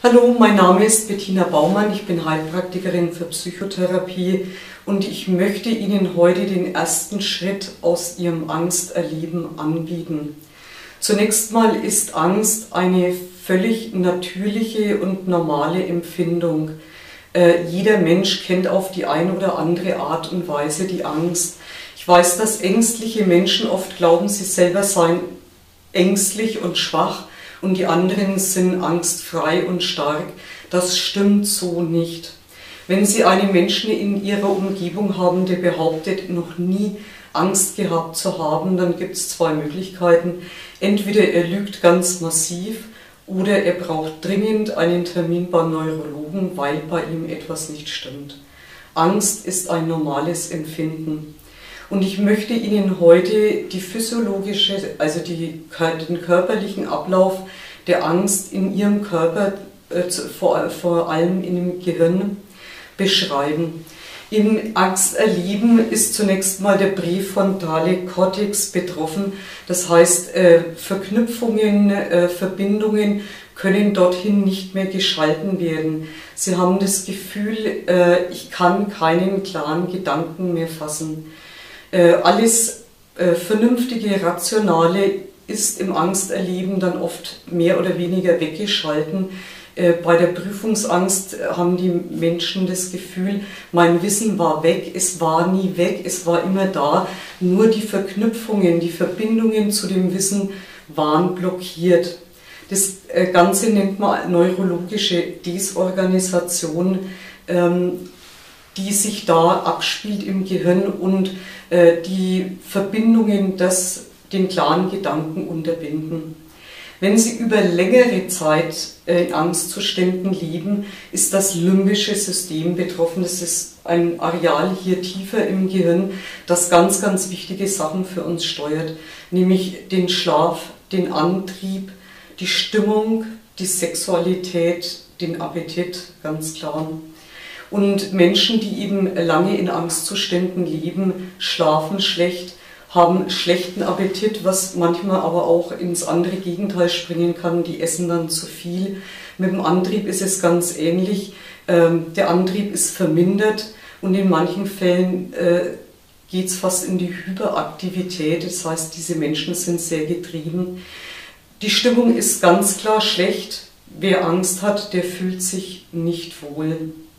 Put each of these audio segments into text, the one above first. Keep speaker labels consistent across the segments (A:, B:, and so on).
A: Hallo, mein Name ist Bettina Baumann, ich bin Heilpraktikerin für Psychotherapie und ich möchte Ihnen heute den ersten Schritt aus Ihrem Angsterleben anbieten. Zunächst mal ist Angst eine völlig natürliche und normale Empfindung. Jeder Mensch kennt auf die eine oder andere Art und Weise die Angst. Ich weiß, dass ängstliche Menschen oft glauben, sie selber seien ängstlich und schwach und die anderen sind angstfrei und stark. Das stimmt so nicht. Wenn Sie einen Menschen in Ihrer Umgebung haben, der behauptet, noch nie Angst gehabt zu haben, dann gibt es zwei Möglichkeiten. Entweder er lügt ganz massiv oder er braucht dringend einen Termin beim Neurologen, weil bei ihm etwas nicht stimmt. Angst ist ein normales Empfinden. Und ich möchte Ihnen heute die physiologische, also den körperlichen Ablauf der Angst in Ihrem Körper, vor allem in dem Gehirn, beschreiben. Im Angsterleben ist zunächst mal der präfrontale Kortex betroffen. Das heißt, Verknüpfungen, Verbindungen können dorthin nicht mehr geschalten werden. Sie haben das Gefühl, ich kann keinen klaren Gedanken mehr fassen. Alles Vernünftige, Rationale ist im Angsterleben dann oft mehr oder weniger weggeschalten. Bei der Prüfungsangst haben die Menschen das Gefühl, mein Wissen war weg, es war nie weg, es war immer da, nur die Verknüpfungen, die Verbindungen zu dem Wissen waren blockiert. Das Ganze nennt man neurologische Desorganisation, die sich da abspielt im Gehirn und die Verbindungen, den klaren Gedanken unterbinden. Wenn Sie über längere Zeit in Angstzuständen leben, ist das limbische System betroffen. Das ist ein Areal hier tiefer im Gehirn, das ganz, ganz wichtige Sachen für uns steuert, nämlich den Schlaf, den Antrieb, die Stimmung, die Sexualität, den Appetit, ganz klar. Und Menschen, die eben lange in Angstzuständen leben, schlafen schlecht, haben schlechten Appetit, was manchmal aber auch ins andere Gegenteil springen kann, die essen dann zu viel. Mit dem Antrieb ist es ganz ähnlich, der Antrieb ist vermindert und in manchen Fällen geht es fast in die Hyperaktivität, das heißt, diese Menschen sind sehr getrieben. Die Stimmung ist ganz klar schlecht, wer Angst hat, der fühlt sich nicht wohl.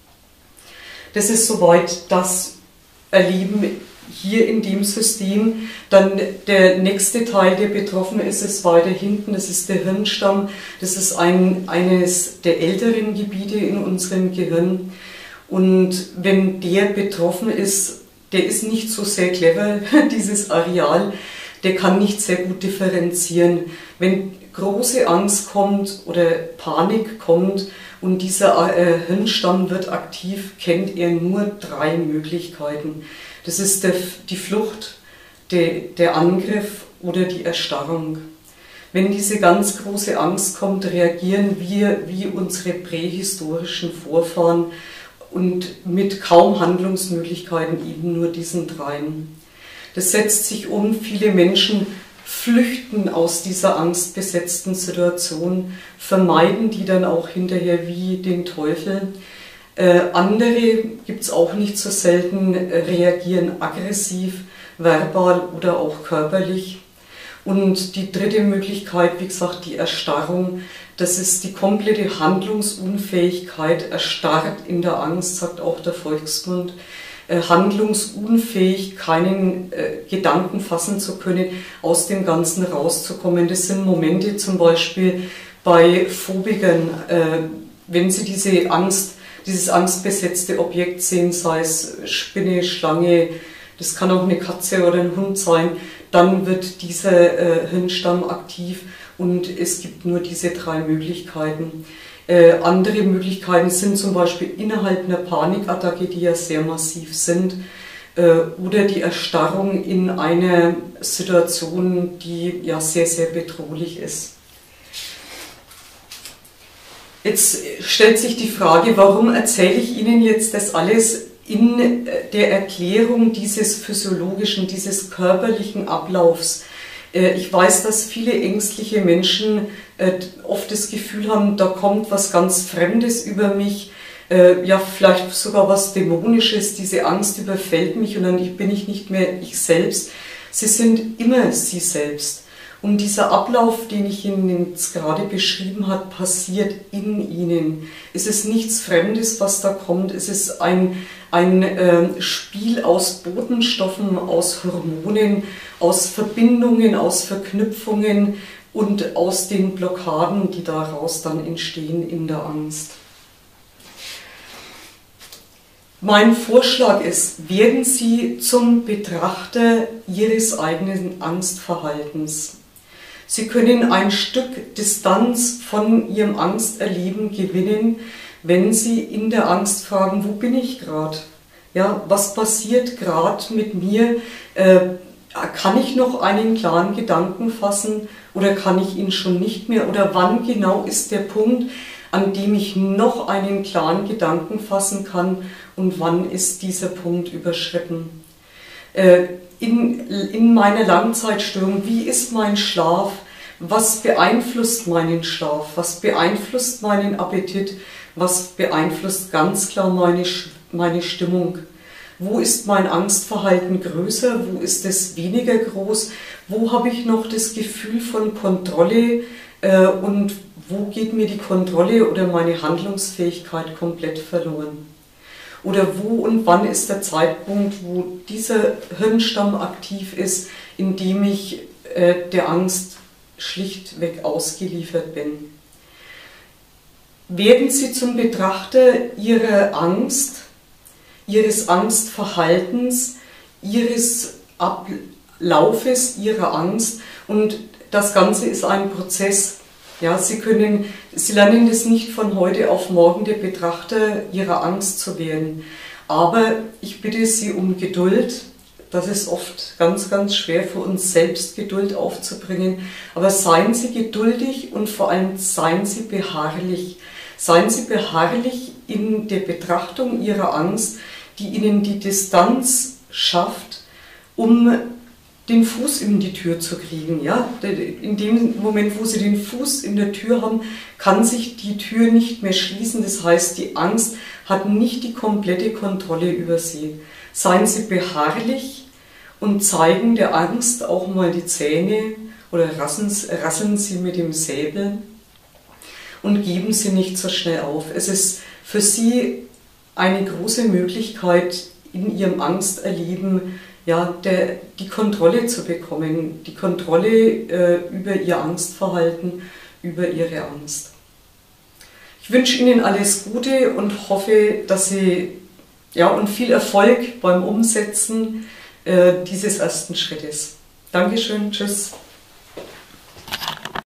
A: Das ist soweit das Erleben hier in dem System. Dann der nächste Teil, der betroffen ist, ist weiter hinten, das ist der Hirnstamm. Das ist eines der älteren Gebiete in unserem Gehirn. Und wenn der betroffen ist, der ist nicht so sehr clever, dieses Areal, der kann nicht sehr gut differenzieren. Wenn große Angst kommt oder Panik kommt und dieser Hirnstamm wird aktiv, kennt er nur drei Möglichkeiten. Das ist die Flucht, der Angriff oder die Erstarrung. Wenn diese ganz große Angst kommt, reagieren wir wie unsere prähistorischen Vorfahren und mit kaum Handlungsmöglichkeiten eben nur diesen dreien. Das setzt sich um, viele Menschen flüchten aus dieser angstbesetzten Situation, vermeiden die dann auch hinterher wie den Teufel. Andere, gibt es auch nicht so selten, reagieren aggressiv, verbal oder auch körperlich. Und die dritte Möglichkeit, wie gesagt, die Erstarrung, das ist die komplette Handlungsunfähigkeit, erstarrt in der Angst, sagt auch der Volksmund. Handlungsunfähig, keinen Gedanken fassen zu können, aus dem Ganzen rauszukommen. Das sind Momente zum Beispiel bei Phobikern, wenn sie dieses angstbesetzte Objekt sehen, sei es Spinne, Schlange, das kann auch eine Katze oder ein Hund sein, dann wird dieser Hirnstamm aktiv und es gibt nur diese drei Möglichkeiten. Andere Möglichkeiten sind zum Beispiel innerhalb einer Panikattacke, die ja sehr massiv sind, oder die Erstarrung in einer Situation, die ja sehr, sehr bedrohlich ist. Jetzt stellt sich die Frage, warum erzähle ich Ihnen jetzt das alles in der Erklärung dieses physiologischen, dieses körperlichen Ablaufs. Ich weiß, dass viele ängstliche Menschen oft das Gefühl haben, da kommt was ganz Fremdes über mich, ja vielleicht sogar was Dämonisches, diese Angst überfällt mich und dann bin ich nicht mehr ich selbst. Sie sind immer sie selbst. Und dieser Ablauf, den ich Ihnen jetzt gerade beschrieben habe, passiert in Ihnen. Es ist nichts Fremdes, was da kommt. Es ist ein Spiel aus Botenstoffen, aus Hormonen, aus Verbindungen, aus Verknüpfungen und aus den Blockaden, die daraus dann entstehen in der Angst. Mein Vorschlag ist, werden Sie zum Betrachter Ihres eigenen Angstverhaltens. Sie können ein Stück Distanz von Ihrem Angsterleben gewinnen, wenn Sie in der Angst fragen, wo bin ich gerade? Ja, was passiert gerade mit mir? Kann ich noch einen klaren Gedanken fassen oder kann ich ihn schon nicht mehr? Oder wann genau ist der Punkt, an dem ich noch einen klaren Gedanken fassen kann und wann ist dieser Punkt überschritten? In meiner Langzeitstörung, wie ist mein Schlaf? Was beeinflusst meinen Schlaf? Was beeinflusst meinen Appetit? Was beeinflusst ganz klar meine Stimmung? Wo ist mein Angstverhalten größer? Wo ist es weniger groß? Wo habe ich noch das Gefühl von Kontrolle und wo geht mir die Kontrolle oder meine Handlungsfähigkeit komplett verloren? Oder wo und wann ist der Zeitpunkt, wo dieser Hirnstamm aktiv ist, in dem ich der Angst schlichtweg ausgeliefert bin? Werden Sie zum Betrachter Ihrer Angst, Ihres Angstverhaltens, Ihres Ablaufes Ihrer Angst, und das Ganze ist ein Prozess. Ja, Sie lernen das nicht von heute auf morgen der Betrachter Ihrer Angst zu werden. Aber ich bitte Sie um Geduld. Das ist oft ganz, ganz schwer für uns selbst, Geduld aufzubringen. Aber seien Sie geduldig und vor allem seien Sie beharrlich. Seien Sie beharrlich in der Betrachtung Ihrer Angst, die Ihnen die Distanz schafft, um den Fuß in die Tür zu kriegen. Ja? In dem Moment, wo Sie den Fuß in der Tür haben, kann sich die Tür nicht mehr schließen. Das heißt, die Angst hat nicht die komplette Kontrolle über Sie. Seien Sie beharrlich und zeigen der Angst auch mal die Zähne oder rasseln Sie mit dem Säbel und geben Sie nicht so schnell auf. Es ist für Sie eine große Möglichkeit, in Ihrem Angsterleben ja, die Kontrolle zu bekommen, die Kontrolle über Ihr Angstverhalten, über Ihre Angst. Ich wünsche Ihnen alles Gute und hoffe, dass Sie, ja, und viel Erfolg beim Umsetzen dieses ersten Schrittes. Dankeschön, tschüss.